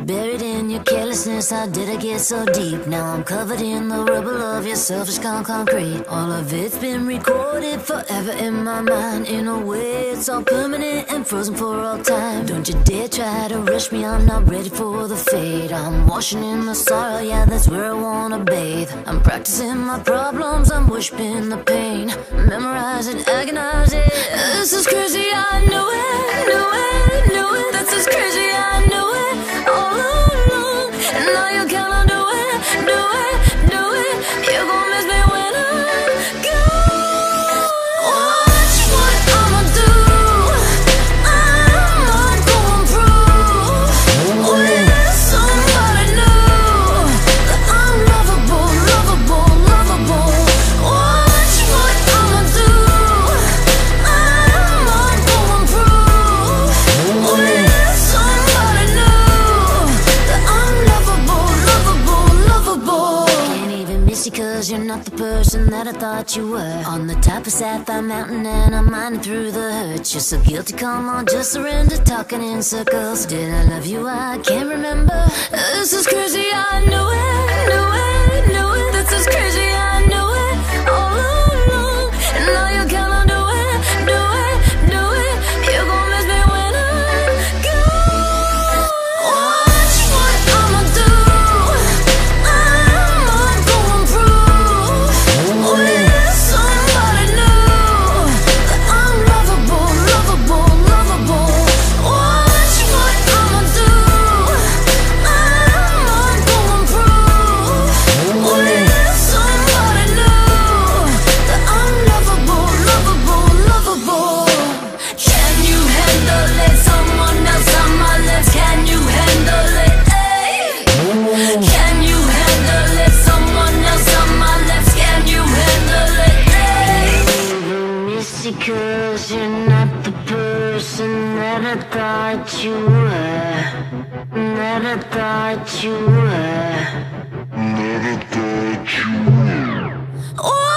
Buried in your carelessness, how did I get so deep? Now I'm covered in the rubble of your selfish concrete. All of it's been recorded forever in my mind. In a way, it's all permanent and frozen for all time. Don't you dare try to rush me, I'm not ready for the fade. I'm washing in the sorrow, yeah, that's where I wanna bathe. I'm practicing my problems, I'm worshiping the pain. Memorize it, agonize it. This is crazy, I knew it, knew it, knew it. This is crazy, I knew it all along. And now you cannot do it, do it, do it. You're gonna miss me when I'm gone. Watch what I'ma do. I'm not gonna prove with somebody new that I'm lovable, lovable, lovable. Watch what I'ma do. I'm not gonna prove with somebody new that I'm lovable, lovable, lovable. Can't even miss you 'cause you're not the person that I thought you were. On the top of Sapphire Mountain and I'm minding through the hurt. You're so guilty, come on, just surrender, talking in circles. Did I love you? I can't remember. This is crazy, I knew it, knew it, knew it. This is crazy, I knew it all along. And now you cannot do it, do it, do it. You're gonna miss me when I'm gone. Watch what I'ma do. I'm not gonna prove with somebody new that I'm lovable, lovable, lovable. Watch what I'ma do. I'm not gonna prove with somebody new that I'm lovable, lovable, lovable. Can you handle it? Someone else on my lips. Can you handle it? Ay? Can you handle it? Someone else on my lips. Can you handle it? Ay? Miss you 'cause you're not the person that I thought you were. That I thought you were. That I thought you were.